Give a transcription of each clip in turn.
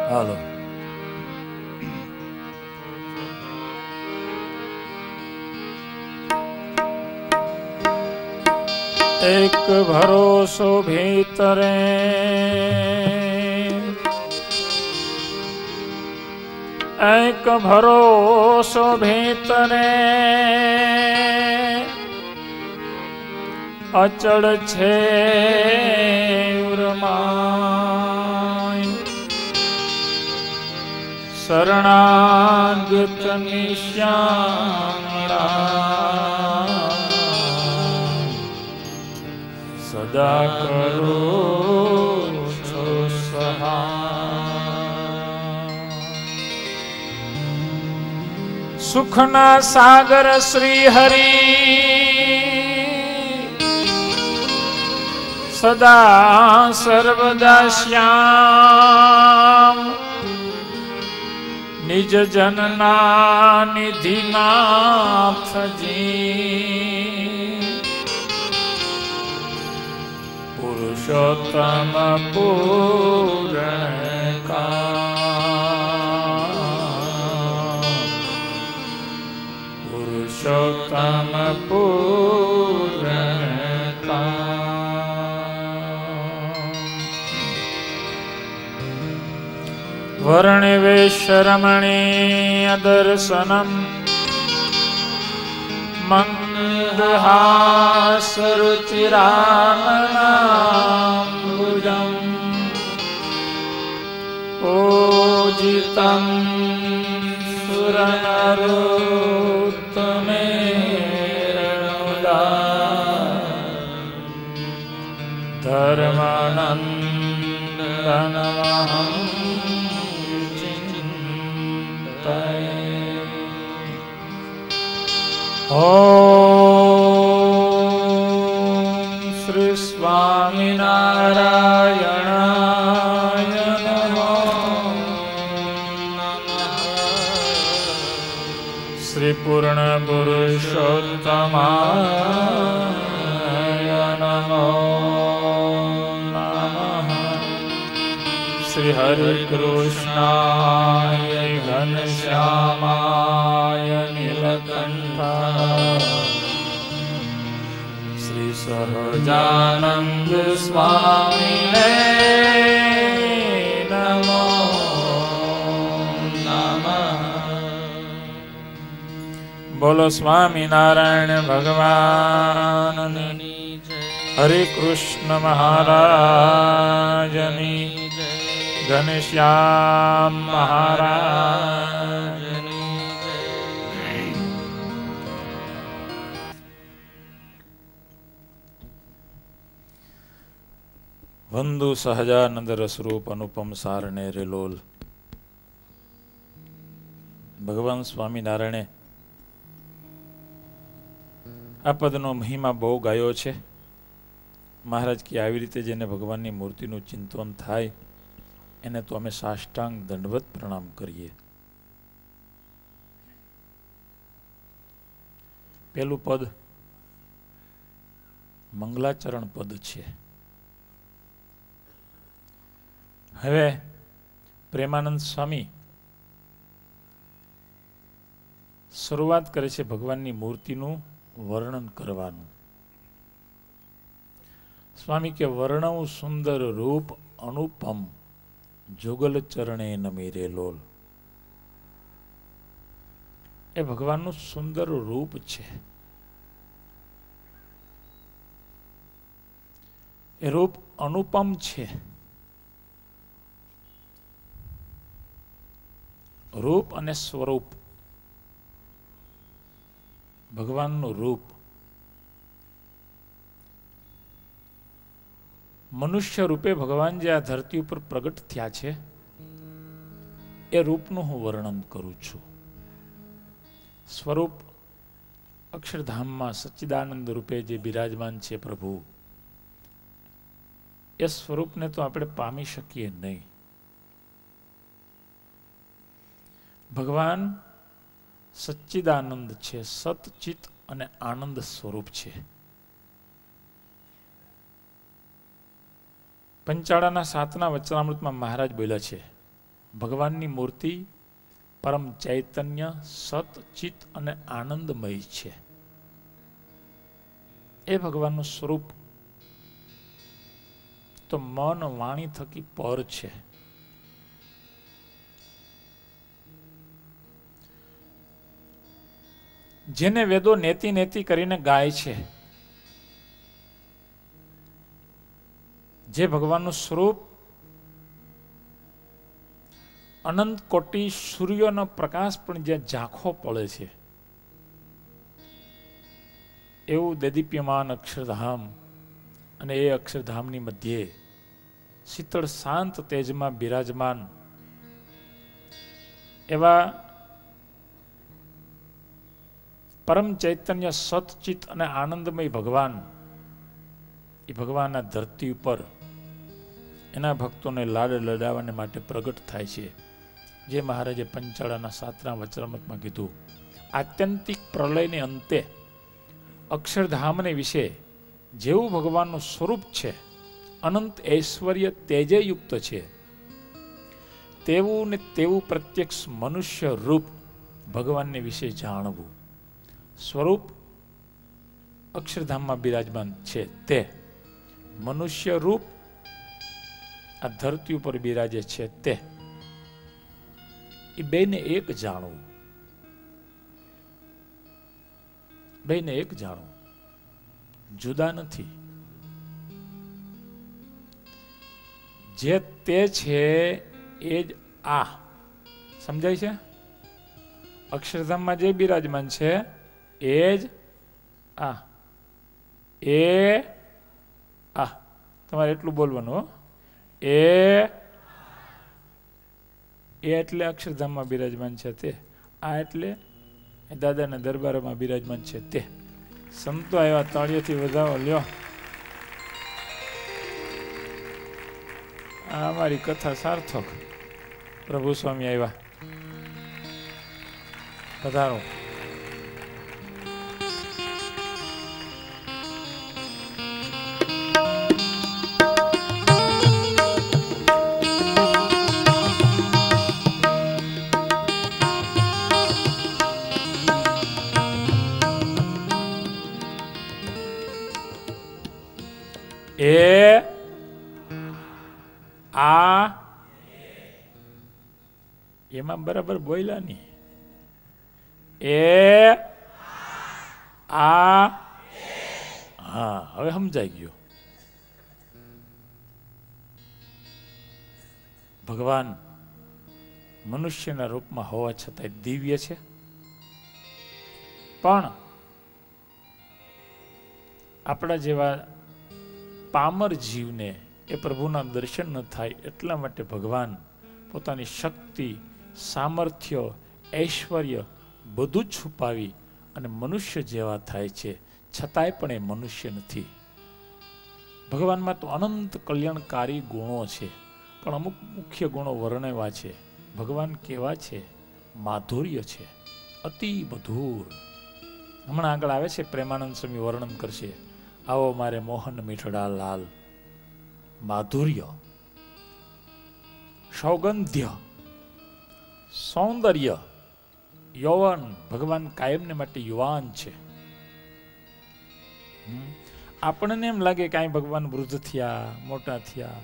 હાલો. એક ભરોસો ભીતરે એક ભરોસો ભીતરે અચળ છે શરણાગત નિશ્યામળા સદા કરો છો સહાય. સુખના સાગર શ્રી હરિ સદા સર્વદા શ્યામ નિજ જનના નિધિનાથજી પુરુષોત્તમ પૂર્ણકામ પુરુષોત્તમ પૂર્ણકામ. વર્ણિવેશરમણીય દર્શનમ મંદહાસરુચિરાનનાંબુજમ પૂજિતં સુરનરોત્તમેરણુદા ધર્માનંદનમહં ઓમ શ્રી સ્વામિનારાયણાય નમઃ. શ્રી પૂર્ણ પુરુષોત્તમાય નમો નમઃ. શ્રી હરે કૃષ્ણાય ઘનશ્યામાય નીલકંઠાય શ્રી સહજાનંદ સ્વામીને નમો નમઃ. બોલો સ્વામિનારાયણ ભગવાનની હરે કૃષ્ણ મહારાજની ઘનશ્યામ મહારાજની. વંદુ સહજાનંદ રસરૂપ અનુપમ સારણે રેલોલ. ભગવાન સ્વામિનારાયણે આ પદનો મહિમા બહુ ગાયો છે. મહારાજ કે આવી રીતે જેને ભગવાનની મૂર્તિનું ચિંતન થાય એને તો અમે સાષ્ટાંગ દંડવત પ્રણામ કરીએ. પેલું પદ મંગલાચરણ પદ છે. હવે પ્રેમાનંદ સ્વામી શરૂઆત કરે છે ભગવાનની મૂર્તિનું વર્ણન કરવાનું. સ્વામી કે વર્ણવ સુંદર રૂપ અનુપમ જોગલ ચરણે નમીરે લોલ. એ ભગવાનનું સુંદર રૂપ છે. એ રૂપ અનુપમ છે. રૂપ અને સ્વરૂપ, ભગવાનનું રૂપ મનુષ્ય રૂપે ભગવાન જે આ ધરતી ઉપર પ્રગટ થયા છે એ રૂપનું હું વર્ણન કરું છું. સ્વરૂપ અક્ષરધામમાં સચ્ચિદાનંદ રૂપે જે બિરાજમાન છે પ્રભુ, એ સ્વરૂપને તો આપણે પામી શકીએ નહીં. ભગવાન સચ્ચિદાનંદ છે, સતચિત અને આનંદ સ્વરૂપ છે. પંચાળાના 7ના વચનામૃતમાં મહારાજ બોલ્યા છે ભગવાનની મૂર્તિ પરમ ચૈતન્ય, સત, ચિત્ત અને આનંદમય છે. એ ભગવાનનું સ્વરૂપ તો મન વાણી થકી પર છે. જેને વેદો નેતિ નેતિ કરીને ગાય છે, જે ભગવાનનું સ્વરૂપ અનંત કોટી સૂર્યનો પ્રકાશ પણ જ્યાં ઝાંખો પડે છે એવું દેદીપ્યમાન અક્ષરધામ, અને એ અક્ષરધામની મધ્યે શીતળ શાંત તેજમાં બિરાજમાન એવા પરમ ચૈતન્ય, સતચિત અને આનંદમય ભગવાન, એ ભગવાનના ધરતી ઉપર એના ભક્તોને લાડ લડાવવાને માટે પ્રગટ થાય છે. જે મહારાજે પંચાળાના 7મા વચનામૃતમાં કીધું, આત્યંતિક પ્રલયને અંતે અક્ષરધામને વિશે જેવું ભગવાનનું સ્વરૂપ છે, અનંત ઐશ્વર્ય તેજે યુક્ત છે, તેવું ને તેવું પ્રત્યક્ષ મનુષ્ય રૂપ ભગવાનને વિશે જાણવું. સ્વરૂપ અક્ષરધામમાં બિરાજમાન છે, તે મનુષ્ય રૂપ આ ધરતી ઉપર બિરાજે છે, તે એ બેને એક જાણવું, બેને એક જાણવું, જુદા નથી. જે તે છે એ જ આ. સમજાય છે? અક્ષરધામમાં જે બિરાજમાન છે એ જ આ, એ આ. તમારે એટલું બોલવાનું હો. એ એટલે અક્ષરધામમાં બિરાજમાન છે તે. આ એટલે દાદાના દરબારમાં બિરાજમાન છે તે. સંતો આવ્યા, તાળીઓથી વધાવો લ્યો. આ અમારી કથા સાર્થક. પ્રભુ સ્વામી આવ્યા, પધારો. એ આ એમાં બરાબર બોલ્યા નહીં. એ આ હા, હવે સમજાઈ ગયું. ભગવાન મનુષ્યના રૂપમાં હોવા છતાંય દિવ્ય છે, પણ આપણા જેવા પામર જીવને એ પ્રભુના દર્શન ન થાય એટલા માટે ભગવાન પોતાની શક્તિ, સામર્થ્ય, ઐશ્વર્ય બધું જ છુપાવી અને મનુષ્ય જેવા થાય છે, છતાંય પણ એ મનુષ્ય નથી. ભગવાનમાં તો અનંત કલ્યાણકારી ગુણો છે, પણ અમુક મુખ્ય ગુણો વર્ણવ્યા છે. ભગવાન કેવા છે? માધુર્ય છે, અતિ મધુર. હમણાં આગળ આવે છે, પ્રેમાનંદ સ્વામી વર્ણન કરશે. આવો મારે મોહન મીઠડા લાલ. માધુર્ય, સૌગંધ્ય, સૌંદર્ય, યૌવન. ભગવાન કાયમને માટે યુવાન છે. આપણને એમ લાગે કે આ ભગવાન વૃદ્ધ થયા, મોટા થયા.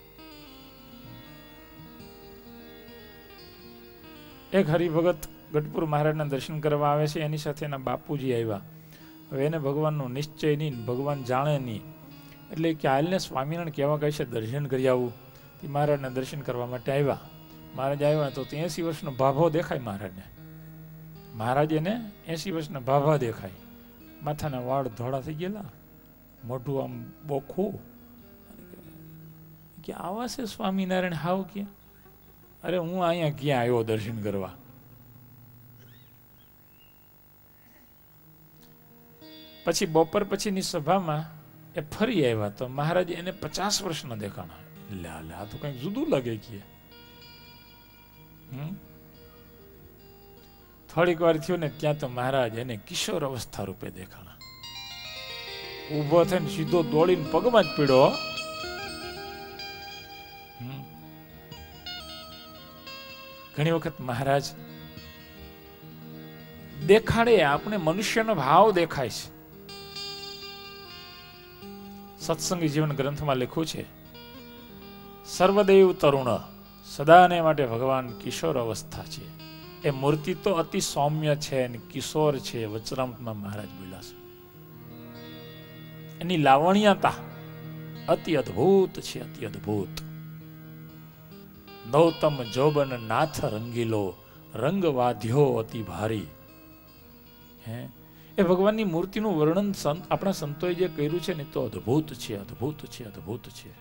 એક હરિભગત ગઢપુર મહારાજના દર્શન કરવા આવે છે, એની સાથે એના બાપુજી આવ્યા. હવે એને ભગવાનનો નિશ્ચય નહીં, ભગવાન જાણે નહીં, એટલે કે હાલને સ્વામિનારાયણ કેવા કહે છે, દર્શન કરી આવું. તે મહારાજના દર્શન કરવા માટે આવ્યા. મહારાજ આવ્યા તો 80 વર્ષનો ભાભો દેખાય મહારાજને. મહારાજ એને 80 વર્ષના ભાભા દેખાય. માથાના વાળ ધોળા થઈ ગયેલા, મોઢું આમ બોખું. કે આવા છે સ્વામિનારાયણ હાવ કે? અરે હું અહીંયા ક્યાં આવ્યો દર્શન કરવા? પછી બપોર પછીની સભામાં એ ફરી આવ્યા તો મહારાજ એને 50 વર્ષના દેખાણા. લે આ તો કંઈક જુદું લાગે કે. થોડીક વાર થયું ને ત્યાં તો મહારાજ એને કિશોર અવસ્થા રૂપે દેખાણા. ઊભો થઈને સીધો દોડીને પગમાં જ પીડ્યો. ઘણી વખત મહારાજ દેખાડે, આપણે મનુષ્યનો ભાવ દેખાય છે. સત્સંગી જીવન ગ્રંથમાં લખ્યું છે, સર્વદેવ તરુણ, સદાને માટે ભગવાન કિશોર અવસ્થા છે. એ મૂર્તિ તો અતિ સૌમ્ય છે અને કિશોર છે. વચરામૃતમાં મહારાજ બોલ્યા છે. એની લાવણ્યતા અતિ અદ્ભુત છે, અતિ અદ્ભુત. નૌતમ જોબન નાથ રંગીલો, રંગ વાધ્યો અતિ ભારી. એ ભગવાનની મૂર્તિનું વર્ણન આપણા સંતોએ જે કર્યું છે ને તો અદ્ભુત છે, અદ્ભુત છે, અદ્ભુત છે.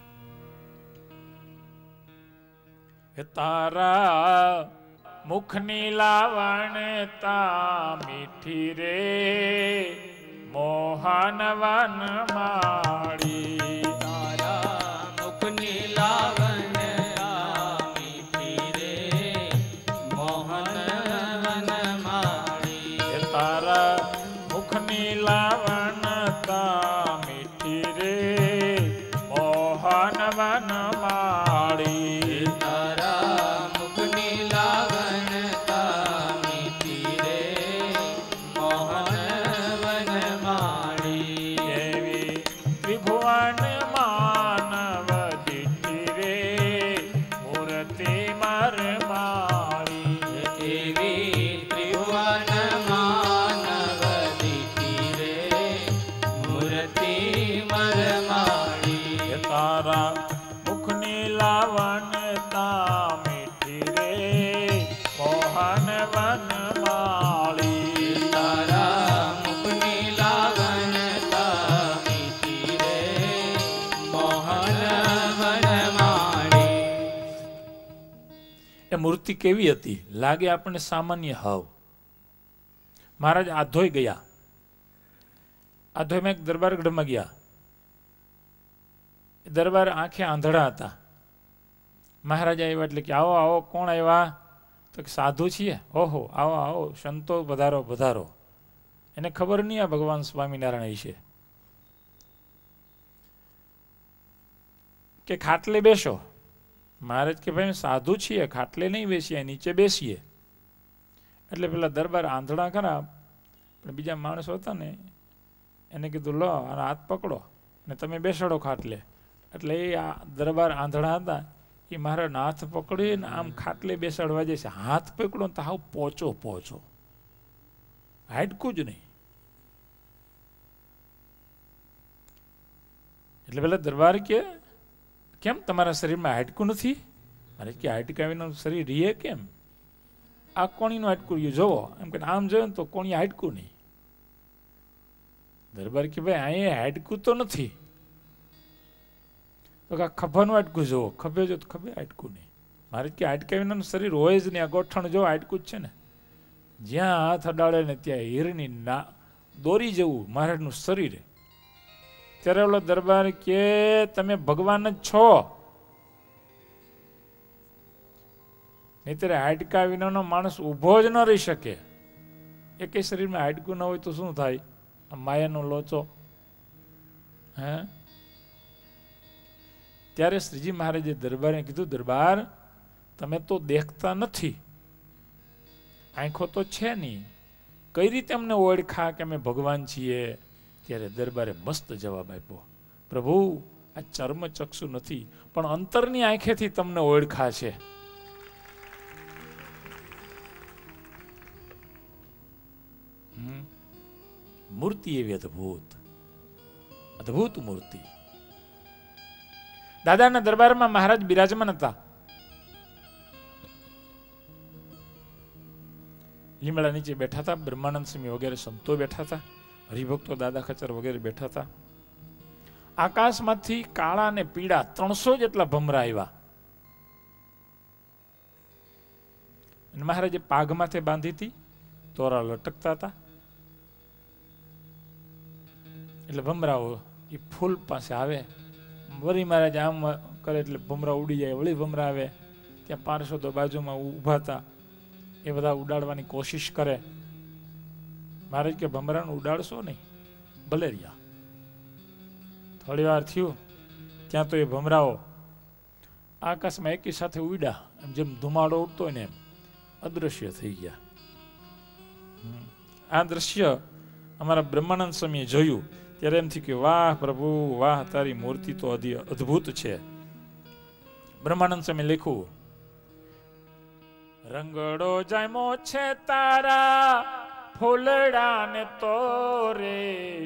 તારા મુખની લાવણતા મીઠી રે, મોહન વન માળી. તારા મુખની લાવણતા મીઠી રે, મોહન વન માળી. તારા મુખની લાવણતા મીઠી રે, મોહન વન માળી. મૂર્તિ કેવી હતી? લાગે આપણને સામાન્ય હાવ. મહારાજ આધોઈ ગયા. આધોઈમાં એક દરબારગઢમાં ગયા. દરબાર આંખે આંધળા હતા. મહારાજ આવ્યા એટલે કે આવો આવો. કોણ આવ્યા? તો કે સાધુ છીએ. ઓહો, આવો આવો, સંતો પધારો પધારો. એને ખબર નહીં આ ભગવાન સ્વામિનારાયણ છે. કે ખાટલે બેસો. મહારાજ કે ભાઈ સાધુ છીએ, ખાટલે નહીં બેસીએ, નીચે બેસીએ. એટલે પેલા દરબાર આંધળા ખરા, પણ બીજા માણસો હતા ને એને કીધું લો આનો હાથ પકડો ને તમે બેસાડો ખાટલે. એટલે એ આ દરબાર આંધળા હતા, એ મહારાજ હાથ પકડીને આમ ખાટલે બેસાડવા જાય છે. હાથ પકડો તો હાવ પોચો પોચો, હાડકું જ નહીં. એટલે પેલા દરબાર કે કેમ તમારા શરીરમાં હાડકું નથી? અરે કે હાડકા વિનાનું શરીર રીએ કેમ? આ કોણીનું હાડકું રહ્યું જોવો. એમ કે આમ જોયો ને તો કોણી હાડકું નહીં. દરબાર કે ભાઈ અહીંયા હાડકું તો નથી. તો આ ખભાનું હાડકું જોવો. ખભે જો તો ખભે હાડકું નહીં. મારે કે હાડકા વિનાનું શરીર હોય જ નહીં. આ ગોઠણ જો હાડકું જ છે ને. જ્યાં હાથ અડાડે ને ત્યાં હીરની ના દોરી જેવું મહારાજનું શરીર. ત્યારે ઓલો દરબાર કે તમે ભગવાન જ છો. નહીતર હાડકા વિનાનો માણસ ઊભો જ ન રહી શકે. એકે શરીરમાં હાડકું ન હોય તો શું થાય? આ માયાનો લોચો. હે ત્યારે શ્રીજી મહારાજે દરબારને કીધું, દરબાર તમે તો દેખતા નથી, આંખો તો છે નહીં, કઈ રીતે અમને ઓળખા કે અમે ભગવાન છીએ? ત્યારે દરબારે મસ્ત જવાબ આપ્યો, પ્રભુ આ ચર્મ ચક્ષુ નથી, પણ અંતરની આંખેથી તમને ઓળખા છે. મૂર્તિ એવી અદ્ભુત અદ્ભુત મૂર્તિ. દાદાના દરબારમાં મહારાજ બિરાજમાન હતા. લીમડા નીચે બેઠા હતા. બ્રહ્માનંદ સ્વામી વગેરે સંતો બેઠા હતા. હરિભક્તો દાદા ખચર વગેરે બેઠા હતા. આકાશમાંથી કાળા અને પીળા 300 જેટલા ભમરા આવ્યા. અને મહારાજે પાઘ માથે બાંધી હતી, તોરા લટકતા હતા. એટલે ભમરાઓ એ ફૂલ પાસે આવે. વળી મહારાજ આમ કરે એટલે ભમરા ઉડી જાય. વળી ભમરા આવે. ત્યાં પાર્ષદો બાજુમાં ઊભા હતા. એ બધા ઉડાડવાની કોશિશ કરે. મહારાજ કે ભમરાને ઉડાડશો નહીં, ભલે રહ્યા. થોડી વાર થયું ત્યાં તો એ ભમરાઓ આકાશમાં એકી સાથે ઉડ્યા. એમ જેમ ધુમાડો ઉડતો હોય ને એમ અદ્રશ્ય થઈ ગયા. આ દ્રશ્ય અમારા બ્રહ્માનંદ સ્વામીએ જોયું ત્યારે એમ થયું કે વાહ પ્રભુ વાહ, તારી મૂર્તિ તો અદ્ભુત છે. બ્રહ્માનંદ સ્વામી લખ્યું, રંગડો જામો છે તારા ફૂલડા ને તોરે,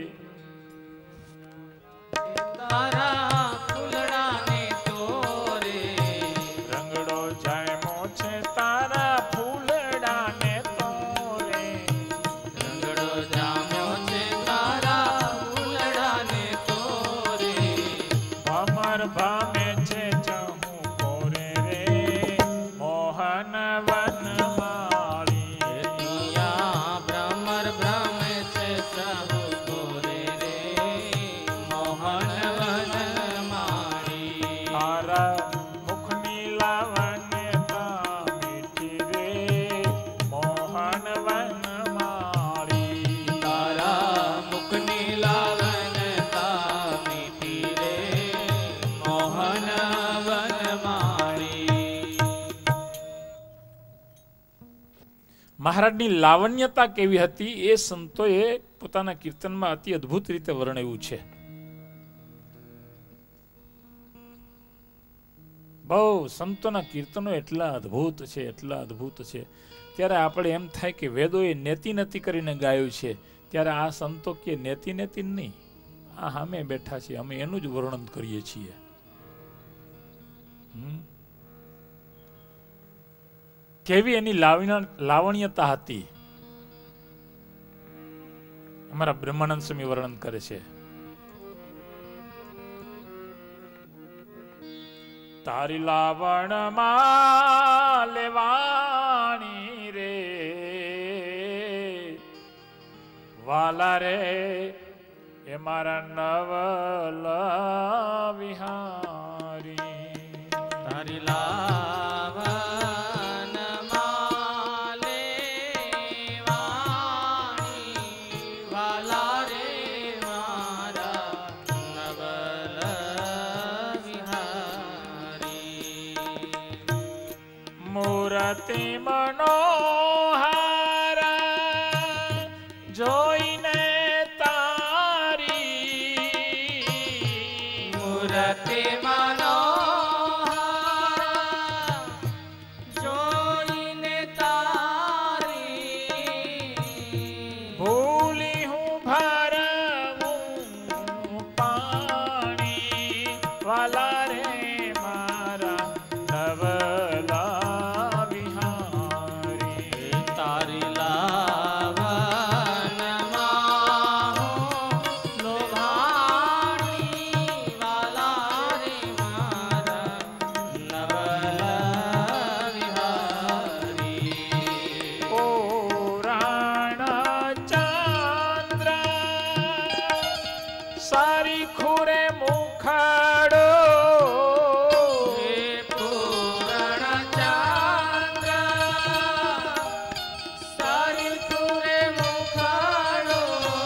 તારા ફૂલડા ને તોરે, રંગડો જામો છે તારા ફૂલડા ને તોરે, રંગડો જામ્યો છે તારા ફૂલડા ને તોરે, ભમર ભામે છે ચહુ કોરે રે, મોહન વન માળી. યા ભ્રમર ભ્રમે છે સહુ તોરે રે, મોહન વન માળી. તારા મુખની લાવણ્યતા મીઠી રે, મોહન વન માળી. તારા મુખની લાવણ્યતા મીઠી રે, મોહન વનમાળી. મહારાજની લાવણ્યતા કેવી હતી એ સંતોએ પોતાના કીર્તનમાં અતિ અદ્ભુત રીતે વર્ણવ્યું છે. બહુ સંતોના કીર્તનો એટલા અદ્ભુત છે, એટલા અદ્ભુત છે. ત્યારે આપણે એમ થાય કે વેદોએ નેતિ નેતિ કરીને ગાયું છે, ત્યારે આ સંતો કે નેતિ નેતિ નહીં, આ સામે બેઠા છીએ, અમે એનું જ વર્ણન કરીએ છીએ. કેવી એની લાવણ્યતા હતી અમારા બ્રહ્માનંદ સ્વામી વર્ણન કરે છે. તારી લાવણ માં લેવાણી રે, વાલા રે એ મારા નવલ વિહારી. તારી લાવન માલે વાણી, વાલા રે મારા નવલ વિહારી. મૂર્તિ મનોહર જોઈને તારી, મૂર્તિ મનોહર જોઈને તારી, ભૂલી હું ભરવું પાણી, વાલા રે મારા નવલા વિહારી. તારી લાવનમાં લોભાણી, વાલા રે મારા નવલા વિહારી. પુરાણ ચંદ્ર સારી ખુરે મુખડો, હે પૂરણ ચંદ્ર સારી તુરે મુખાડો,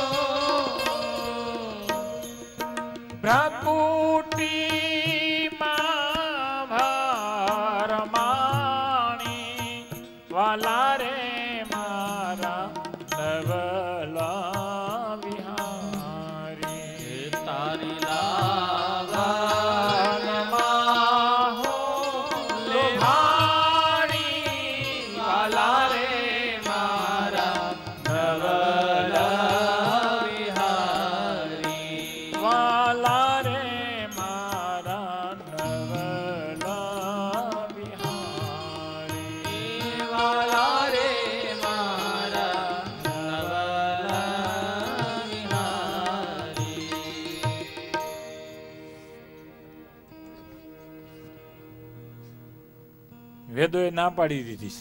ભ્રકુટી માં ભરમાણી, વાલા રે મારા નવલા વિહારી. તારી લાવનમાં લોભાણી, વાલા રે મારા નવલા વિહારી. વાલા રે મારા નવલા વિહારી. વાલા રે મારા નવલા વિહારી. વેદોએ ના પાડી દીધી,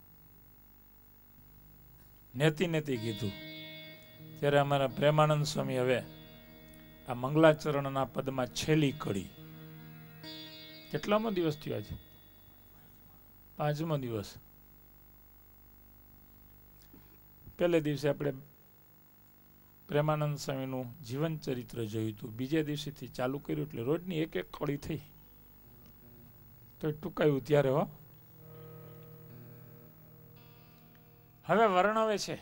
નેતિ નેતિ કીધું. ત્યારે અમારા પ્રેમાનંદ સ્વામી હવે આ મંગલાચરણના પદમાં છેલ્લી કડી, કેટલામો દિવસ થયો આજે? 5મો દિવસ. પહેલે દિવસે આપણે પ્રેમાનંદ સ્વામીનું જીવન ચરિત્ર જોયું હતું, બીજા દિવસેથી ચાલુ કર્યું એટલે રોજની એક એક કડી થઈ, તો ટૂંકાયું ત્યારે હો. હવે વર્ણવે છે.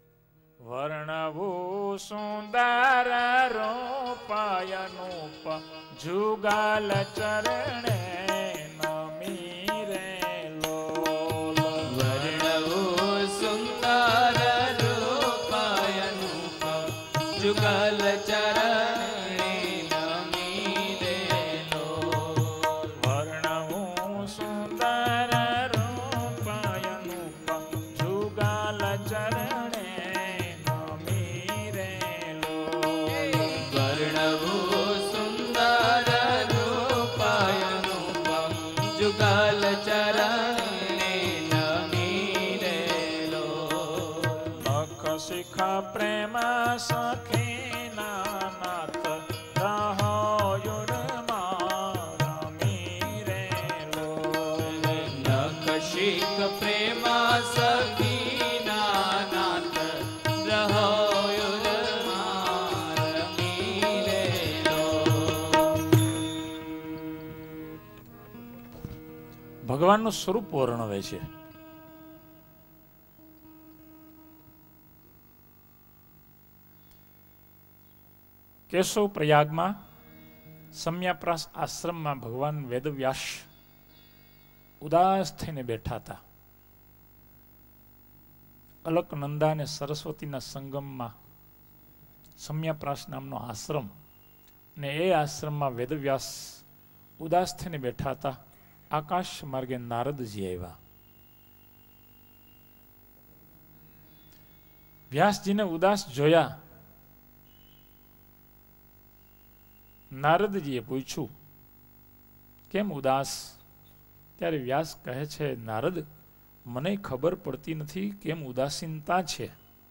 વર્ણવું સુંદર રૂપાયનુપ જુગલ ચરણે નમી રે લોલ. વર્ણવું સુંદર રૂપાયનુપ જુગલ ચરણે નમી રે લોલ. વર્ણવું સુંદર રૂપાયનુપ જુગલ ચરણે નમી રે લોલ. વર્ણવું સુંદર રૂપાયનુપ જુગલ ચરણે નમી રે લોલ. લખ શિખ પ્રેમ સખીના નાથ રહોયુરમાં રમી રે લોલ. નખ શીખ પ્રેમ સખીના નાથ રહોયુરમાં રમી રે લોલ. ભગવાનનું સ્વરૂપ વર્ણવે છે. કેશવ પ્રયાગમાં સમ્યાપ્રાસ આશ્રમમાં ભગવાન વેદવ્યાસ ઉદાસ થઈને બેઠા હતા. અલકનંદા અને સરસ્વતીના સંગમમાં સમ્યાપ્રાસ નામનો આશ્રમ, અને એ આશ્રમમાં વેદવ્યાસ ઉદાસ થઈને બેઠા હતા. આકાશ માર્ગે નારદજી આવ્યા. વ્યાસજીને ઉદાસ જોયા. નારદજીએ પૂછ્યું, કેમ ઉદાસ? ત્યારે વ્યાસ કહે છે, નારદ, મને ખબર પડતી નથી કેમ ઉદાસીનતા છે.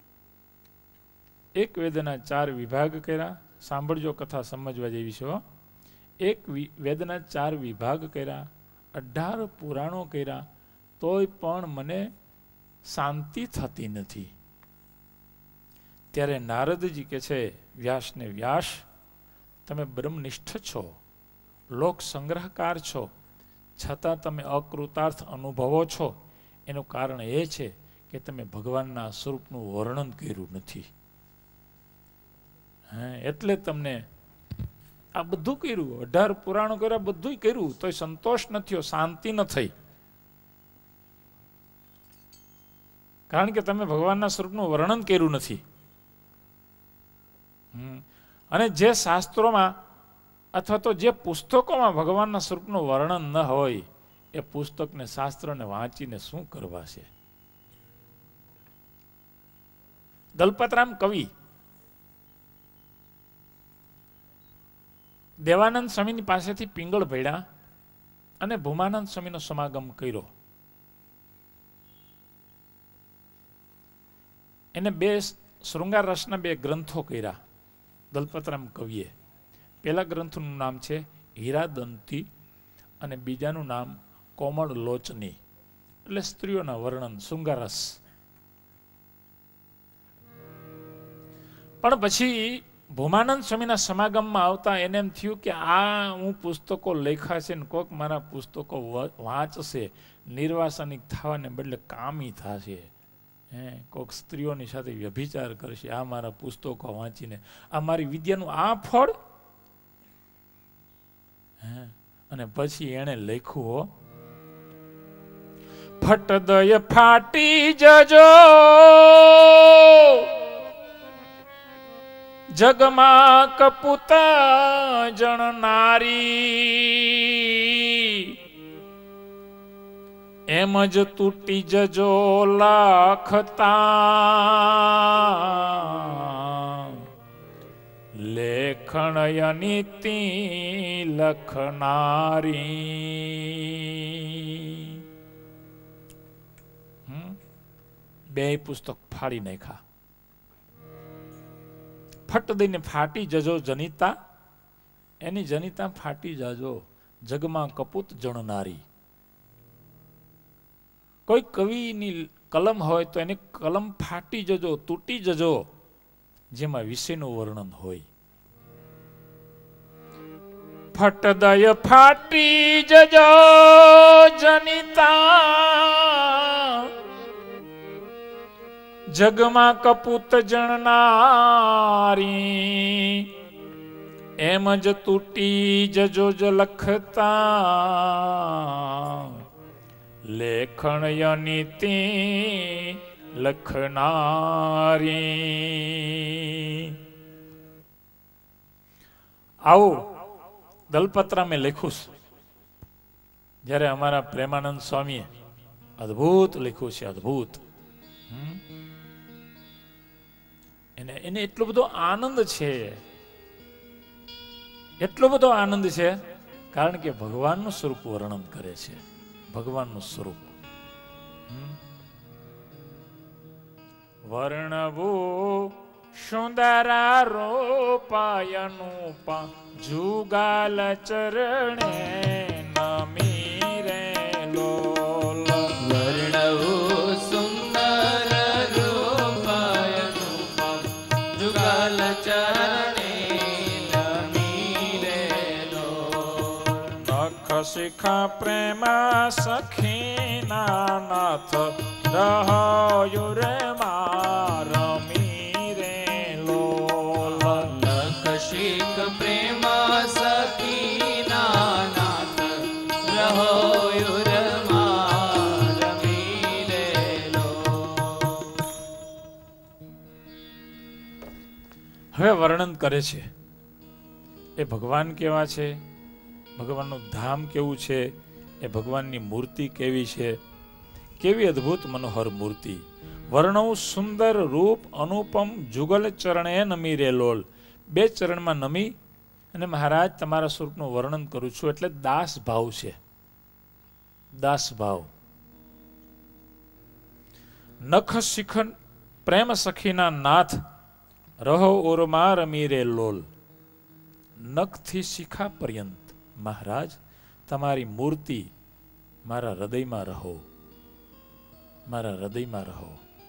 એક વેદના 4 વિભાગ કર્યા. સાંભળજો, કથા સમજવા જેવી છે. એક વેદના 4 વિભાગ કર્યા, 18 પુરાણો કર્યા, તોય પણ મને શાંતિ થતી નથી. ત્યારે નારદજી કહે છે વ્યાસને, વ્યાસ, તમે બ્રહ્મનિષ્ઠ છો, લોક સંગ્રહકાર છો, છતાં તમે અકૃતાર્થ અનુભવો છો. એનું કારણ એ છે કે તમે ભગવાનના સ્વરૂપનું વર્ણન કર્યું નથી. એટલે તમને આ બધું કર્યું, 18 પુરાણો કર્યા, બધું કર્યું, તોય સંતોષ ન થયો, શાંતિ ન થઈ. કારણ કે તમે ભગવાનના સ્વરૂપનું વર્ણન કર્યું નથી. અને જે શાસ્ત્રોમાં અથવા તો જે પુસ્તકોમાં ભગવાનના સ્વરૂપનું વર્ણન ન હોય, એ પુસ્તકને, શાસ્ત્રને વાંચીને શું કરવા છે? દલપતરામ કવિ દેવાનંદ સ્વામીની પાસેથી પિંગળ ભેળ્યા અને ભૂમાનંદ સ્વામીનો સમાગમ કર્યો. એને 2 શૃંગાર રસના 2 ગ્રંથો કર્યા દલપતરામ કવિએ. પહેલા ગ્રંથનું નામ છે હીરાદંતી અને બીજાનું નામ કોમળ લોચની, એટલે સ્ત્રીઓના વર્ણન, શૃંગારસ. પણ પછી ભૂમાનંદ સ્વામીના સમાગમમાં આવતા એને એમ થયું કે આ હું પુસ્તકો લખ્યા છે ને કોઈક મારા પુસ્તકો વાંચશે, નિર્વાસનિક થવાને બદલે કામી થશે, કોઈક સ્ત્રીઓની સાથે વ્યભિચાર કરશે, આ મારા પુસ્તકો વાંચીને, આ મારી વિદ્યાનું આ ફળ. અને પછી એણે લખ્યું, ફટદય ફાટી જજો જગમાં કપૂત જણનારી, એમ જ તૂટી જજો લાખતા લેખણય નીતિ લખનારી. 2 પુસ્તક ફાડી નાખ્યા. ફટ દઈને ફાટી જજો જનિતા, એની જનિતા ફાટી જાજો, જગમાં કપૂત જણનારી. કોઈ કવિની કલમ હોય તો એની કલમ ફાટી જજો, તૂટી જજો, જેમાં વિષયનું વર્ણન હોય. ફટદય ફાટી જજો જનિતા, જગમાં કપૂત જણનારી એમ જ તૂટી જજો જ લખતા લેખણ યનિતિ લખનારી. આવું દલપત્રા મેં લખ્યું છે. જ્યારે અમારા પ્રેમાનંદ સ્વામીએ અદ્ભુત લખ્યું છે, અદ્ભુત. એને એટલો બધો આનંદ છે, એટલો બધો આનંદ છે, કારણ કે ભગવાનનું સ્વરૂપ વર્ણન કરે છે. ભગવાનનું સ્વરૂપ વર્ણવું સુંદરા રોપાયનુપા જુગાલ ચરણે નમી રે લોલ. વર્ણવું સુંદર રૂપાયનુપમ જુગલ ચરણે નમી રે લોલ. નખ શિખા પ્રેમ સખીના નાથ રહયુરમાં રમી રે લોલ. લખ શીખ પ્રેમ સખીના નાથ રહોયુરમાં રમી રે લોલ. હવે વર્ણન કરે છે એ ભગવાન કેવા છે, ભગવાનનું ધામ કેવું છે, એ ભગવાનની મૂર્તિ કેવી છે, કેવી અદ્ભુત મનોહર મૂર્તિ. વર્ણવ સુંદર રૂપ અનુપમ જુગલ ચરણે નમી રે લોલ. બે ચરણમાં નમી અને મહારાજ તમારા સ્વરૂપનું વર્ણન કરું છું. એટલે દાસ ભાવ છે, દાસ ભાવ. નખ શિખન પ્રેમ સખીના નાથ રહો ઓરમાં રમી રે લોલ. નખથી શિખા પર્યંત મહારાજ તમારી મૂર્તિ મારા હૃદયમાં રહો, મારા હૃદયમાં રહો.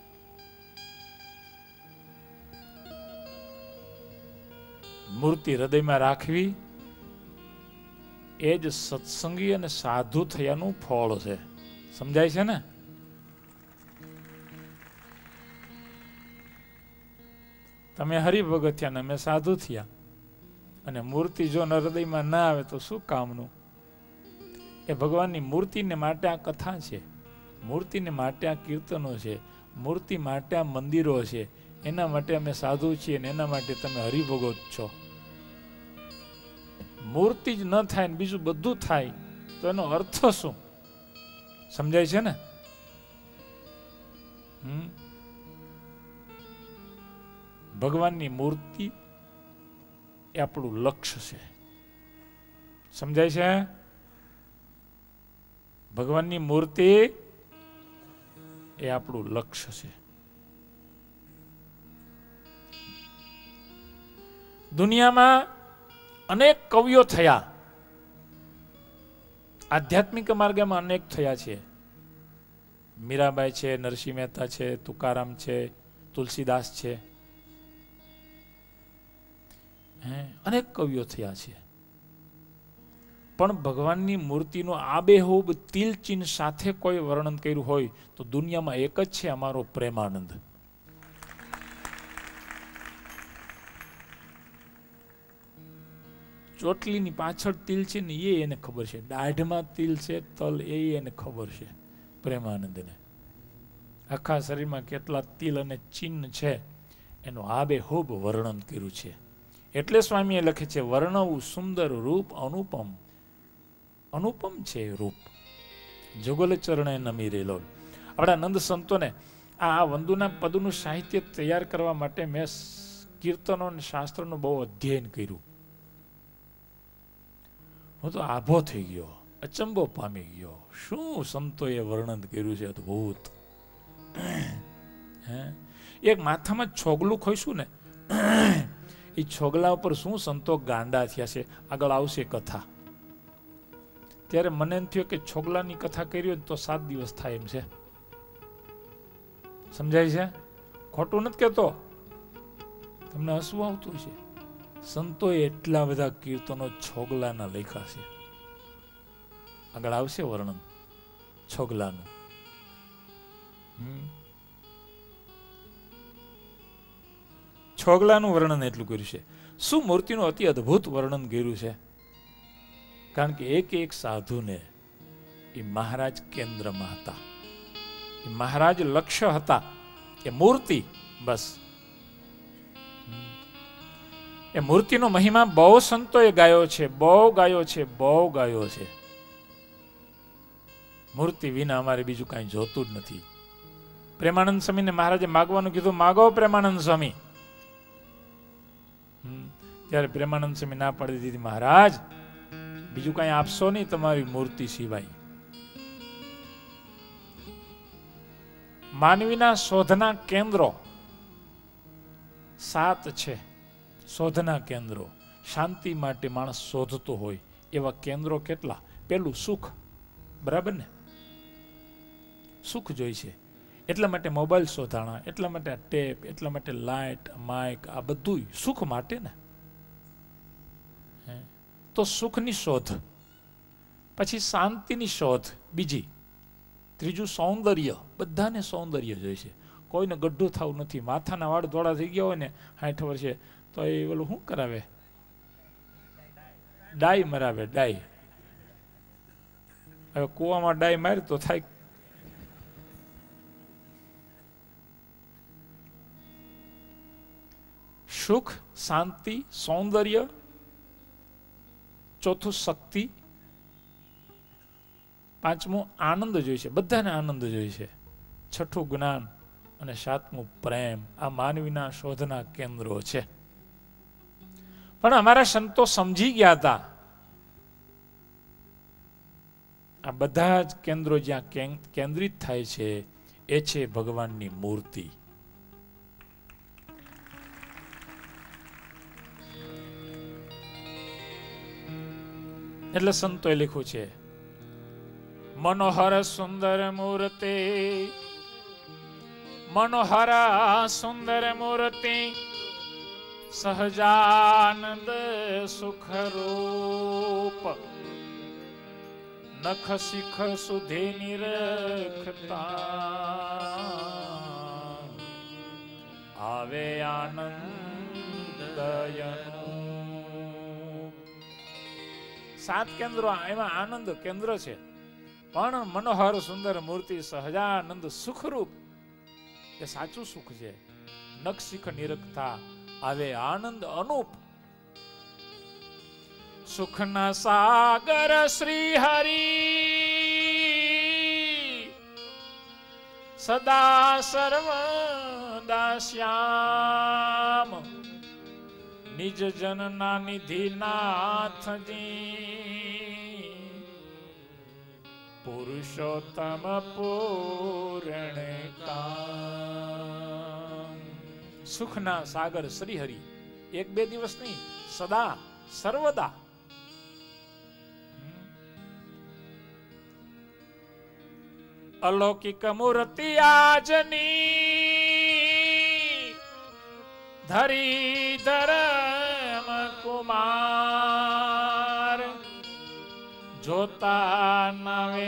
મૂર્તિ હૃદયમાં રાખવી એ જ સત્સંગી અને સાધુ થયાનું ફળ છે. સમજાય છે ને? તમે હરિભગત થયા ને અમે સાધુ થયા, અને મૂર્તિ જો હૃદયમાં ના આવે તો શું કામનું? એ ભગવાનની મૂર્તિને માટે આ કથા છે, મૂર્તિને માટે આ કીર્તનો છે, મૂર્તિ માટે આ મંદિરો છે. એના માટે અમે સાધુ છીએ ને એના માટે તમે હરિભગત છો. મૂર્તિ જ ન થાય ને બીજું બધું થાય તો એનો અર્થ શું? સમજાય છે ને? ભગવાનની મૂર્તિ એ આપણું લક્ષ્ય છે. સમજાય છે? ભગવાનની મૂર્તિ એ આપણું લક્ષ્ય છે. દુનિયામાં અનેક કવિઓ થયા, આધ્યાત્મિક માર્ગમાં અનેક થયા છે. મીરાબાઈ છે, નરસિંહ મહેતા છે, તુકારામ છે, તુલસીદાસ છે, અનેક કવિઓ થયા છે. પણ ભગવાનની મૂર્તિનું આબેહૂબ તિલચિહ્ન સાથે કોઈ વર્ણન કર્યું હોય તો દુનિયામાં એક જ છે, અમારો પ્રેમાનંદ. ચોટલીની પાછળ તિલ છે ને એ એને ખબર છે, દાઢમાં તિલ છે, તલ એ એને ખબર છે પ્રેમાનંદને. આખા શરીરમાં કેટલા તિલ અને ચિહ્ન છે એનું આબેહૂબ વર્ણન કર્યું છે. એટલે સ્વામીએ લખે છે વર્ણવું સુંદર રૂપ અનુપમ. અનુપમ છે રૂપ, જુગલ ચરણે નમી રેલો. આપણા નંદ સંતોને આ વંદુના પદનું સાહિત્ય તૈયાર કરવા માટે મેં કીર્તનો અને શાસ્ત્રનું બહુ અધ્યયન કર્યું. હું તો આભો થઈ ગયો, અચંબો પામી ગયો. શું સંતોએ વર્ણન કર્યું છે, અદભુત. એક માથામાં છોગલું ખોઈશું ને એ છોગલા ઉપર શું સંતો ગાંડા થયા છે, આગળ આવશે કથા. ત્યારે મને એમ થયું કે છોગલાની કથા કરી હોય તો 7 દિવસ થાય એમ છે. સમજાય છે? ખોટું નથી કહેતો, તમને હસવું આવતું છે. સંતોએ એટલા બધા કીર્તનો છોગલાના લખ્યા છે, આગળ આવશે વર્ણન છોગલાનું. છોગલાનું વર્ણન એટલું કર્યું છે. શું મૂર્તિનું અતિ અદ્ભુત વર્ણન કર્યું છે. કારણ કે એક એક સાધુને એ મહારાજ કેન્દ્રમાં હતા, એ મહારાજ લક્ષ્ય હતા, એ મૂર્તિ બસ. એ મૂર્તિનો મહિમા બહુ સંતોએ ગાયો છે, બહુ ગાયો છે, બહુ ગાયો છે. મૂર્તિ વિના અમારે બીજું કાંઈ જોતું જ નથી. પ્રેમાનંદ સ્વામીને મહારાજે માગવાનું કીધું, માગો પ્રેમાનંદ સ્વામી. ત્યારે પ્રેમાનંદ સ્વામી ના પાડી દીધી, મહારાજ બીજું કાંઈ આપશો નહીં તમારી મૂર્તિ સિવાય. માનવીના શોધના કેન્દ્રો 7 છે. શોધના કેન્દ્રો, શાંતિ માટે માણસ શોધતો હોય એવા કેન્દ્રો કેટલા? પેલું સુખ, બરાબર ને? સુખ જોઈશે, એટલા માટે મોબાઈલ શોધાણા, એટલા માટે ટેપ, એટલા માટે લાઇટ, માઇક, આ બધું સુખ માટે ને. તો સુખની શોધ, પછી શાંતિની શોધ બીજી, ત્રીજું સૌંદર્ય. બધાને સૌંદર્ય જોઈશે, કોઈને ગઢું થવું નથી. માથાના વાળ ધોળા થઈ ગયા હોય ને 60 વર્ષે તો એ ઓલું શું કરાવે? ડાય મરાવે, ડાય. હવે કૂવામાં ડાય મારી તો થાય. સુખ, શાંતિ, સૌંદર્ય, ચોથું શક્તિ, પાંચમું આનંદ જોઈશે, બધાને આનંદ જોઈશે, છઠ્ઠું જ્ઞાન અને સાતમું પ્રેમ. આ માનવીના શોધના કેન્દ્રો છે. પણ અમારા સંતો સમજી ગયા હતા આ બધા જ કેન્દ્રો જ્યાં કેન્દ્રિત થાય છે એ છે ભગવાનની મૂર્તિ. એટલે સંતોએ લખ્યું છે, મનોહર સુંદર મૂર્તિ, મનોહર સુંદર મૂર્તિ, સહજાનંદ સુખરૂપ, નખ શિખ સુધે નિરખતા, આવે આનંદયનું. 7 કેન્દ્રો, એમાં આનંદ કેન્દ્ર છે. પણ મનોહર સુંદર મૂર્તિ, સહજાનંદ સુખરૂપ, એ સાચું સુખ છે. નખ શિખ નિરખતા, આવે આનંદ અનુપ. સુખના સાગર શ્રી હરિ, સદા સર્વદા શ્યામ, નિજ જનના નિધિ નાથજી, પુરુષોત્તમ પૂર્ણકામ. સુખના સાગર શ્રી હરિ, 1-2 દિવસ નહીં, સદા સર્વદા. અલૌકિક મૂર્તિ આજની, ધરી ધરમ કુમાર, જોતા નવે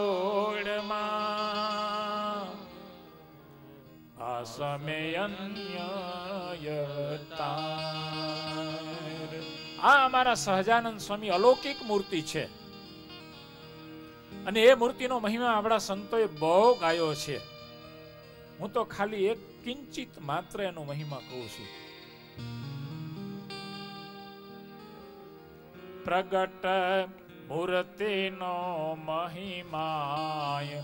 જોડમાં, આસમે અન્યયતાર. આ અમારા સહજાનંદ સ્વામી અલૌકિક મૂર્તિ છે. અને એ મૂર્તિનો મહિમા આપણા સંતોએ બહુ ગાયો છે. હું તો ખાલી એક કિંચિત માત્ર એનો મહિમા કહું છું. પ્રગટ મૂર્તિનો મહિમાય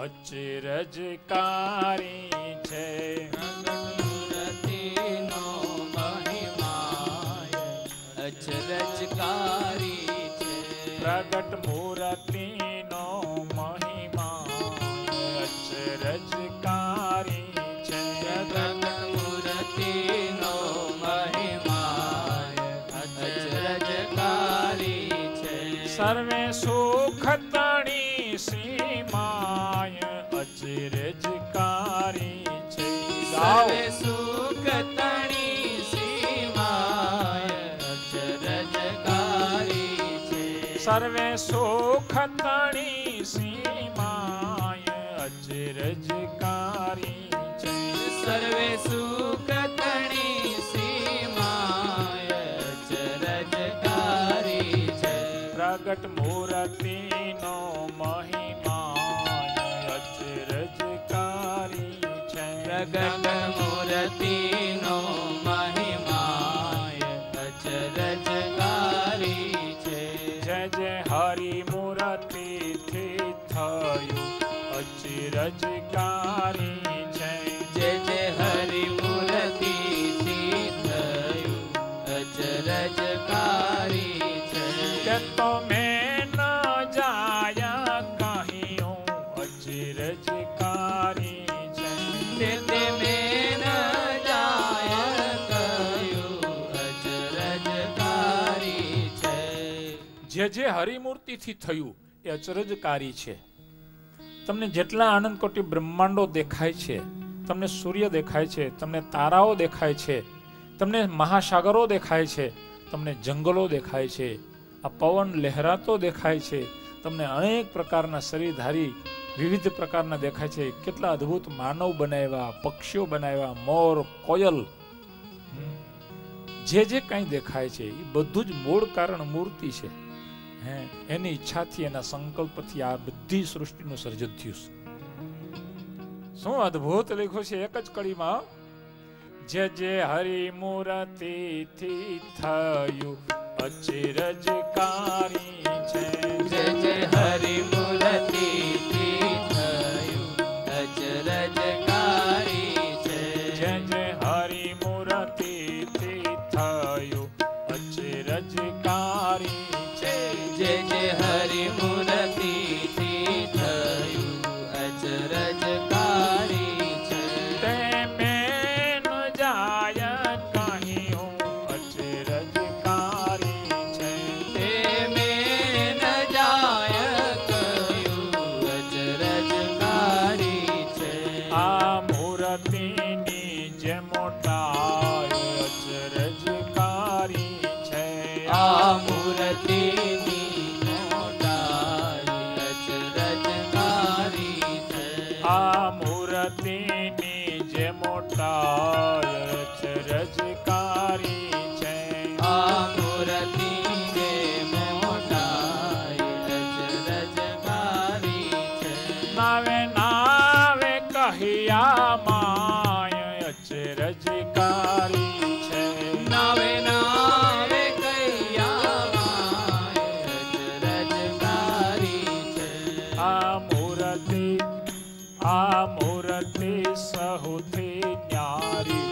અચરજકારી છે. મૂર્તિનો મહિમાય અચરજકારી છે. પ્રગટ મૂર્તિનો મહિમા અચરજકારી છે. પ્રગટ મૂર્તિનો મહિમા અચરજકારી છે. સર્વે સુખ તણી સીમાય અચરજકારી છે. સર્વે સુખ તણી સીમાય અચરજકારી છે. સર્વે સુખ તણી સીમાય અચરજકારી છે. સર્વે સુખ તણી પ્રગટ મૂર્તિનો મહિમાય અચરજકારી છે. જય જય હરિ મૂર્તિથી થયું અચરજકારી છે. જય જય હરિ મૂર્તિથી થયું અચરજકારી છે. કે તો મેં ન જાયા કહ્યું અચરજકારી છે. તે મેં ન જાય કહ્યું અચરજકારી છે. જે જે હરિમૂર્તિથી થયું એ અચરજકારી છે. તમને જેટલા આનંદ કોટી બ્રહ્માંડો દેખાય છે, તમને સૂર્ય દેખાય છે, તમને તારાઓ દેખાય છે, તમને મહાસાગરો દેખાય છે, તમને જંગલો દેખાય છે, આ પવન લહેરાતો દેખાય છે, તમને અનેક પ્રકારના શરીરધારી વિવિધ પ્રકારના દેખાય છે. કેટલા અદ્ભુત માનવ બનાવ્યા, પક્ષીઓ બનાવ્યા, મોર, કોયલ, જે જે કંઈ દેખાય છે એ બધું જ મૂળ કારણ મૂર્તિ છે. એની ઈચ્છાથી, એના સંકલ્પથી આ બધી સૃષ્ટિનું સર્જન થયું. શું અદ્ભુત લખ્યું છે એક જ કડીમાં. જે જે હરિમૂર્તિથી થયું અચરજકારી છે. જય જય હરિ મૂર્તિથી થયું અચરજકારી છે. જય જય હરિમૂર્તિથી થયું અચરજકારી છે. જય જય હરિ મૂર્તિથી થયું અચરજકારી છે. તે મેં ન જાય કહ્યું અચરજકારી છે. તે મેં ન જાય કહ્યું અચરજકારી છે. આ મૂર્તિની જે મોટાઈ અચરજકારી છે. આ મૂર્તિની મોટાઈ અચરજકારી છે. આ મૂર્તિની જે મોટાઈ અચરજકારી છે. આ મૂર્તિની જે મોટાઈ અચરજકારી છે. નાવે નાવે કહ્યા માય અચરજકારી છે. નાવે નાવે કૈયામાં અચરજકારી છે. આ મૂર્તિ સહુથી ન્યારી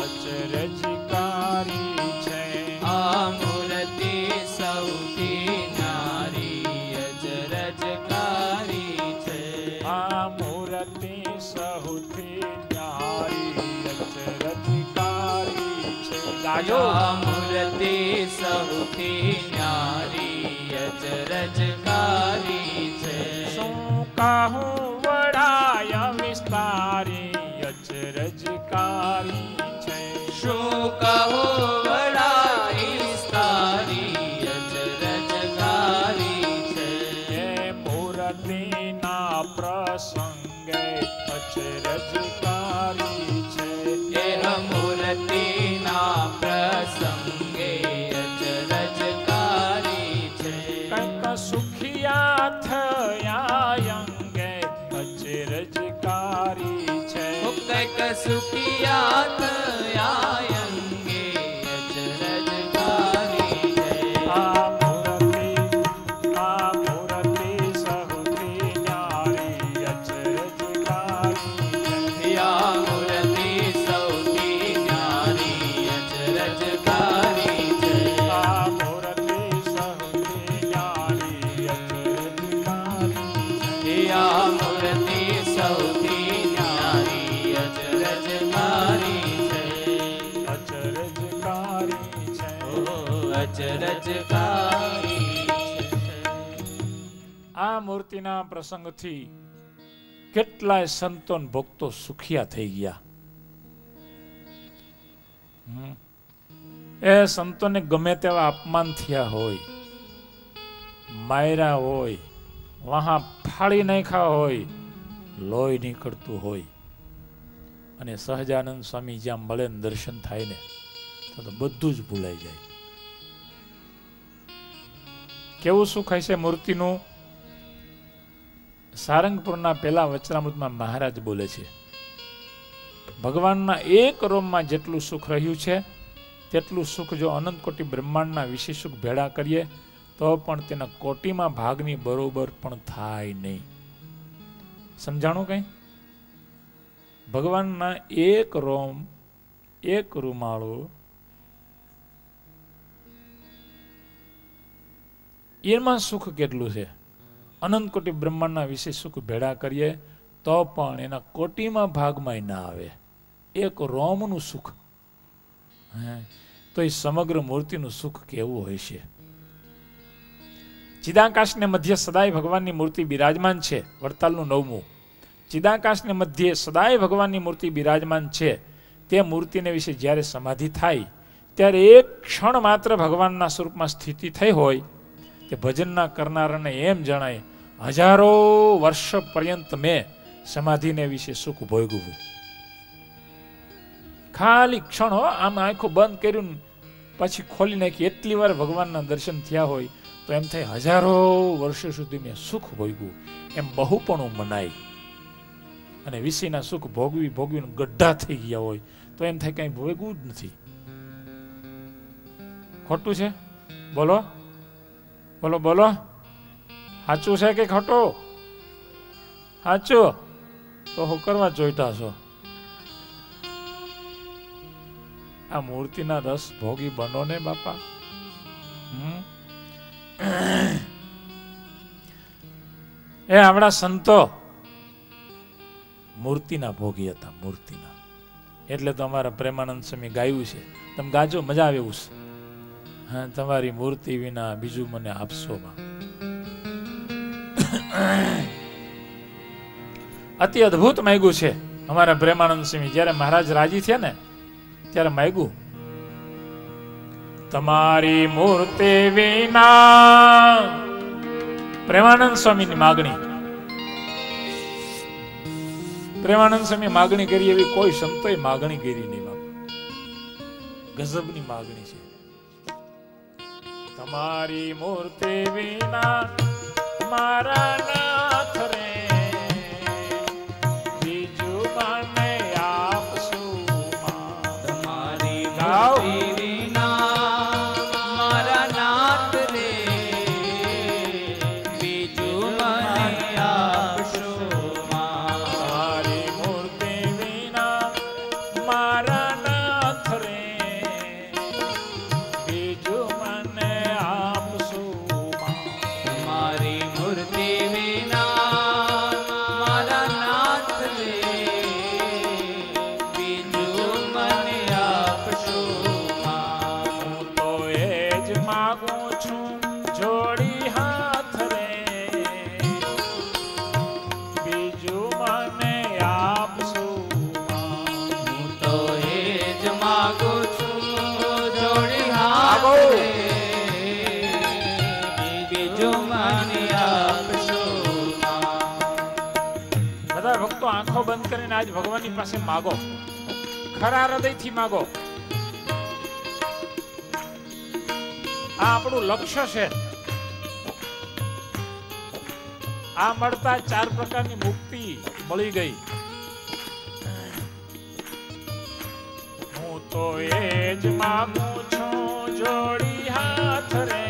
અચરજકારી છે. આ મૂર્તિ સૌથી નારી અચરજકારી છે. આ મૂર્તિ સહુથી ન્યારી અચરજકારી છે. ગાજો. આ મૂર્તિ સૌથી નારી અચરજકારી છે. શું કહું વડાય વિસ્તારી અચરજકારી છે. શું કહો વડાઈ વિસ્તારી અચરજકારી છે. એ મૂર્તિના પ્રસંગે અચરજકારી છે. દેહ મૂર્તિના પ્રસંગે અચરજકારી છે. કંઈક સુખિયા થયા અંગે અચરજકારી છે. કંઈક સુખિયા થયા અંગે અચરજકારી છે. આ મૂર્તિ સહુથી ન્યારી અચરજકારી છે. આ મૂર્તિ સૌથી નારી અચરજકારી છે. આ મૂર્તિ સહુથી ન્યારી અચરજકારી છે. આ મૂર્તિ સૌથી નારી અચરજકારી છે. અચરજકારી છે. ઓ અચરજકારી છે. આ મૂર્તિના પ્રસંગથી કેટલાય સંતો ને ભક્તો સુખિયા થઈ ગયા. એ સંતોને ગમે તેવા અપમાન થયા હોય, માયરા હોય, વહાં ફાડી નાખ્યા હોય, લોહી નીકળતું હોય, અને સહજાનંદ સ્વામી જ્યાં મળે ને દર્શન થાય ને તો બધું જ ભૂલાઈ જાય. કેવું સુખ હશે મૂર્તિનું. સારંગપુરના પહેલા વચનામૃતમાં મહારાજ બોલે છે ભગવાનના એક રોમમાં જેટલું સુખ રહ્યું છે તેટલું સુખ જો અનંત કોટી બ્રહ્માંડના વિશે સુખ ભેળા કરીએ તો પણ તેના કોટીમાં ભાગની બરોબર પણ થાય નહીં. સમજાણું કઈ? ભગવાનના એક રોમ, એક રૂમાળો, એમાં સુખ કેટલું છે? અનંત કોટી બ્રહ્માંડના વિશે સુખ ભેળા કરીએ તો પણ એના કોટીમાં ભાગમાં ના આવે. એક રોમનું સુખ, તો એ સમગ્ર મૂર્તિનું સુખ કેવું હોય છે? ચિદાકાશને મધ્ય સદાય ભગવાનની મૂર્તિ બિરાજમાન છે. વડતાલનું 9મું. ચિદાકાશને મધ્ય સદાય ભગવાનની મૂર્તિ બિરાજમાન છે. તે મૂર્તિને વિશે જ્યારે સમાધિ થાય ત્યારે એક ક્ષણ માત્ર ભગવાનના સ્વરૂપમાં સ્થિતિ થઈ હોય તે ભજનના કરનારાને એમ જણાય હજારો વર્ષ પર્યંત મેં સમાધિને વિશે સુખ ભોગવ્યું. ખાલી ક્ષણ હો, આમ આંખો બંધ કર્યું પછી ખોલી નાખી, એટલી વાર ભગવાનના દર્શન થયા હોય તો એમ થાય હજારો વર્ષો સુધી મેં સુખ ભોગવ્યું. એમ બહુપણું મનાય. અને વિષયના સુખ ભોગવી ભોગવીને ગઢા થઈ ગયા હોય તો એમ થાય કઈ ભોગવું જ નથી. ખોટું છે? બોલો બોલો બોલો. સાચું છે કે ખોટું? સાચું તો હું કરવા જોઈતા છો? આ મૂર્તિના રસ ભોગી બનો ને બાપા. એ આપણા સંતો મૂર્તિના ભોગી હતા, મૂર્તિના. એટલે તો અમારા પ્રેમાનંદ સ્વામી ગાયું છે, તમે ગાજો, મજા આવે એવું છે. હા, તમારી મૂર્તિ વિના બીજું મને આપશો માં. અતિ અદ્ભુત માગ્યું છે અમારા પ્રેમાનંદ સ્વામી. જ્યારે મહારાજ રાજી થયા ને ત્યારે માગ્યું, તમારી મૂર્તિ વિના. પ્રેમાનંદ સ્વામીની માગણી. પ્રેમાનંદ સ્વામી માગણી કરી એવી કોઈ સંતોએ માગણી કરી નહીં બાપા. ગજબની માગણી છે. તમારી મૂર્તિ વિના મારા નાથ રે બીજું મને આપશું. તમારી મૂર્તિ વિના મારા નાથ રે બીજું મને આપશો. તમારી મૂર્તિ વિના મારા નાથ રે બીજું મને આપશું. તમારી મૂર્તિ વિના મારા નાથ રે બીજું મને આપશો. હું તો એ જ માગું છું જોડી હાથ રે બીજું મને આપશું. હું તો એ જ માગું છું જોડી હાથ રે બીજું મને આપશો. બધા ભક્તો આંખો બંધ કરીને આજ ભગવાનની પાસે માગો, ખરા હૃદયથી માગો. આ આપણું લક્ષ્ય છે. આ મળતા 4 પ્રકારની મુક્તિ મળી ગઈ. હું તો એ જ માગું છું જોડી હાથ રે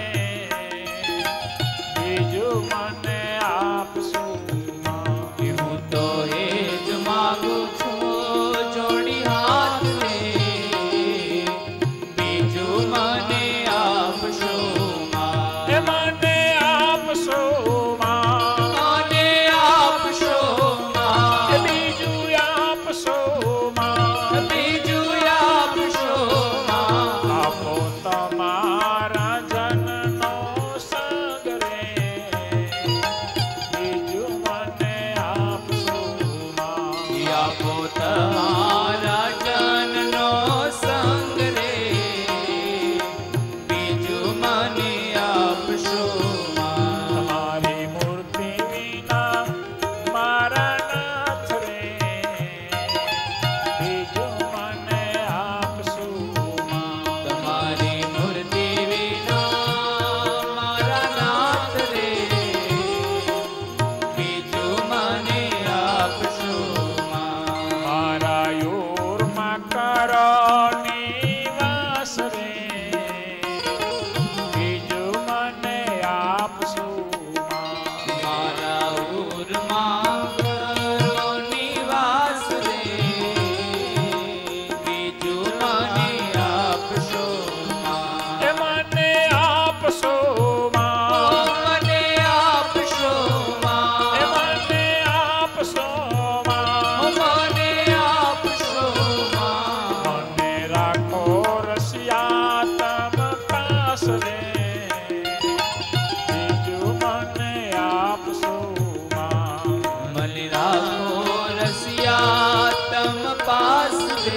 બીજું મને આપશું. હું તો એ જ માગું છું જોડી હાથ રે બીજું મને આપશો. એ મને આપશો માં, મને આપશો એ બીજું આપશો માં. બીજું આપશો. આપો તમારા જનનો સંગ રે બીજું મને આપશો માં. આપો તમારા જનનો સંગ રે બીજું મને આપશો. તમારી મૂર્તિ વિના મારા નાથ રે બીજું મને આપશો માં. તમારી મૂર્તિ વિના મારા નાથ રે બીજું મને આપશો. મારા પરમ પાસ દે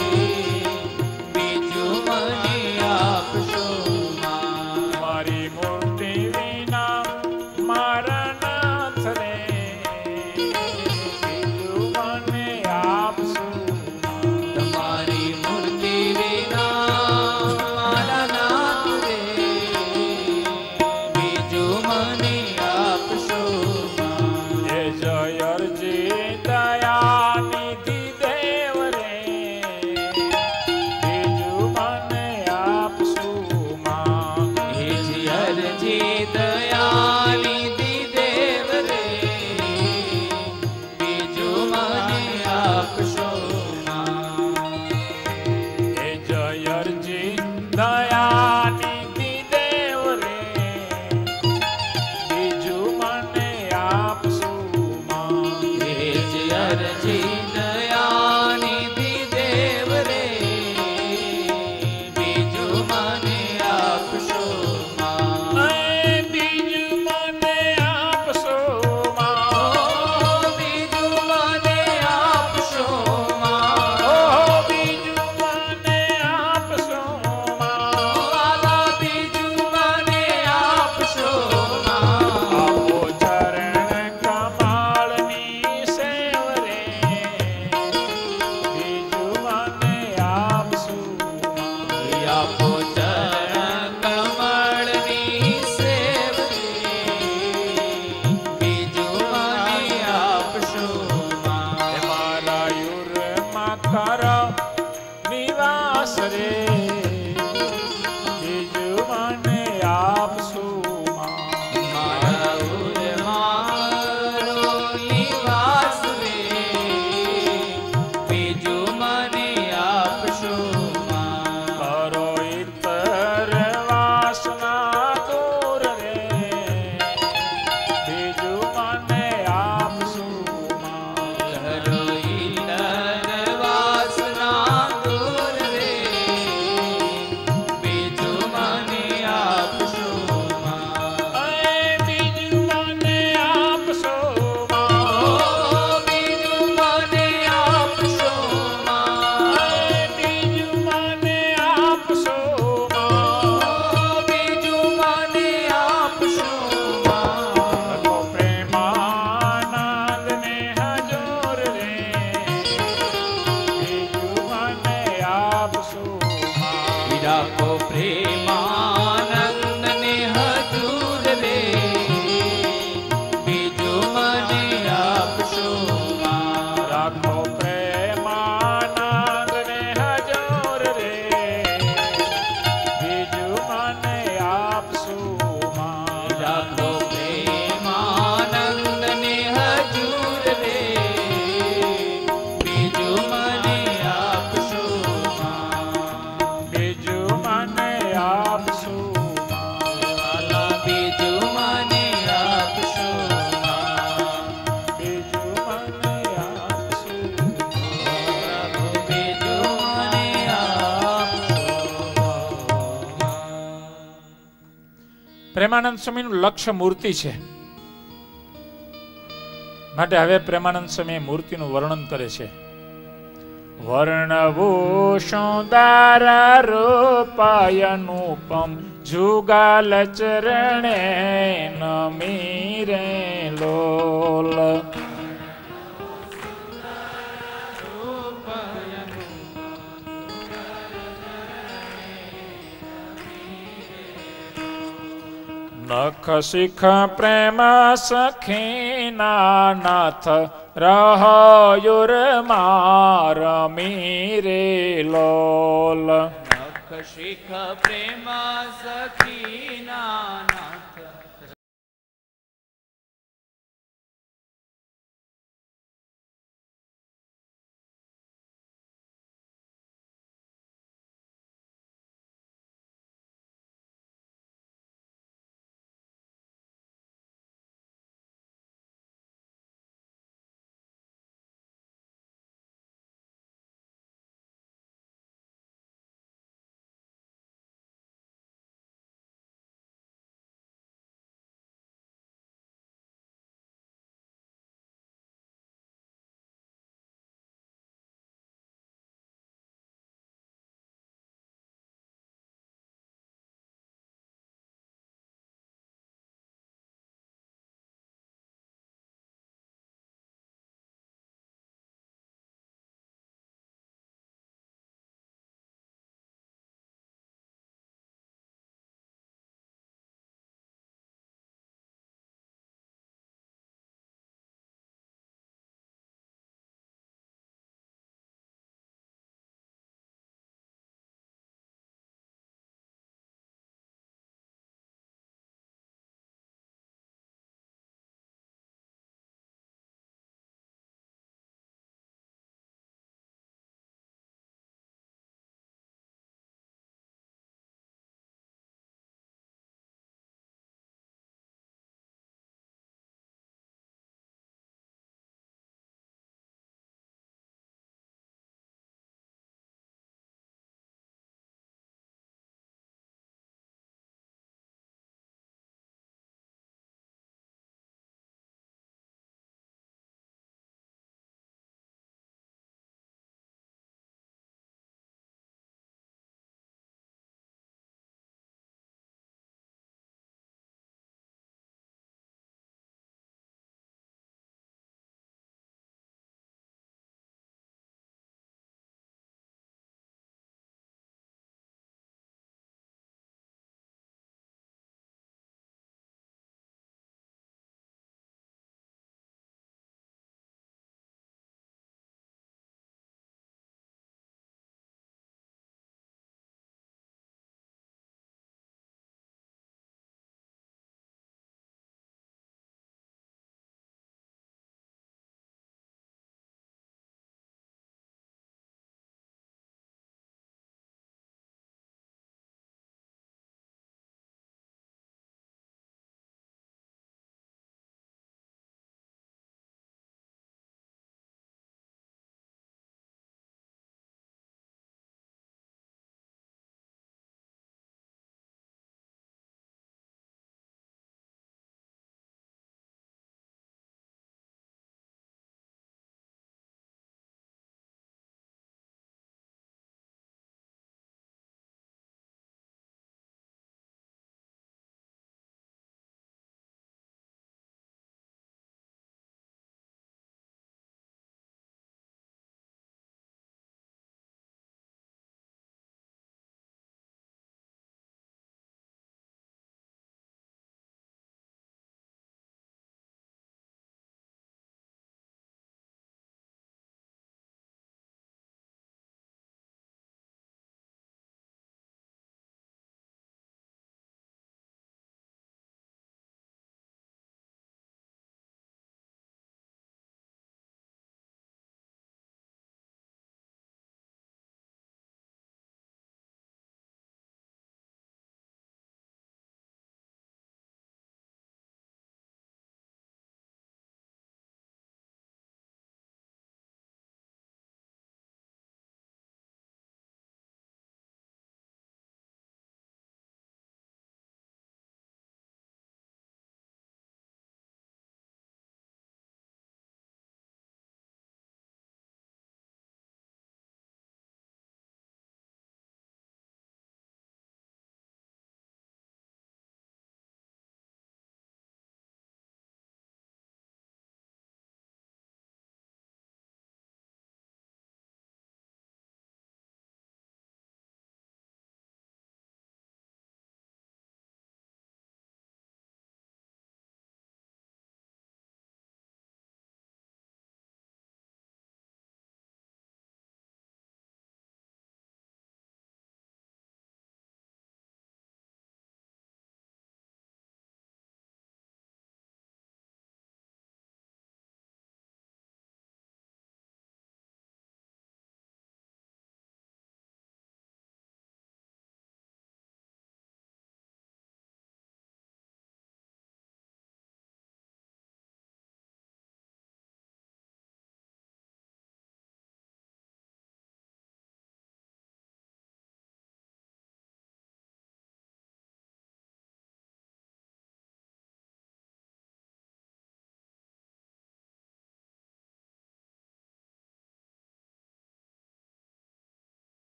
બીજું મને આપશો માં. મારી મૂર્તિ વિના મારા નાથ રે બીજું મને આપશો. તમારી મૂર્તિ વિના મારા નાથ રે બીજું મને આપશો માં. એ જય અરજી દયા નિધિ દેવ રે બીજું મને આપશો માં. હે જી અરજી દયાનિધિ દેવ રે બીજું મને આપશો માં. એ જય અરજી દયા નિધિ દેવ રે બીજું મને આપશો માં. હે જી અરજી દયાનિધિ દેવ રે બીજું મને આપશો માં. એ બીજું મને આપશો માં. બીજું મને આપશો માં. ઓ બીજું મને આપશો માં. વાલા બીજું મને આપશો માં. આપો ચરણ કમળની સેવ રે બીજું મને આપશો માં. આપો ચરણ કમળની સેવ રે બીજું મને આપશો માં. મારા યુરમાં કર નિવાસ રે બીજું મને આપશો માં. મારા ઉરમારો નિવાસ રે બીજું મને આપશો માં. કરો ઇતર વાસના દૂર રે બીજું મને આપશો માં. કરો ઈતર વાસના દૂર રે બીજું મને આપશો માં. એ બીજું મને આપશો માં. બીજું મને આપશો માં. એ બીજું મને આપશો માં. બીજું મને આપશો માં. ભગો પ્રેમાનંદ ને હજુર રે બીજું મને આપશો માં. રાખો પ્રેમાનંદ ને હજુર રે બીજું મને આપશો માં. રાખો પ્રેમાનંદ ને હજુર રે બીજું મને આપશો માં. રાખો પ્રેમાનંદ ને હજુર રે બીજું મને આપશો માં. બીજું મને આપશો માં. વાલા બીજું મને આપશો માં. બીજું મને આપશો પ્રભુ બીજું મને આપશો માં. પ્રેમાનંદ સ્વામીનું લક્ષ્ય મૂર્તિ છે માટે હવે પ્રેમાનંદ સ્વામી મૂર્તિનું વર્ણન કરે છે. વર્ણભૂષુંદર રૂપાયનુપમ જુગાલ ચરણે નમીરે લોલ. નખ શિખ પ્રેમ સખીના નાથ રહયુર માર મીરે લોલ. નખ શિખ પ્રેમ સખીના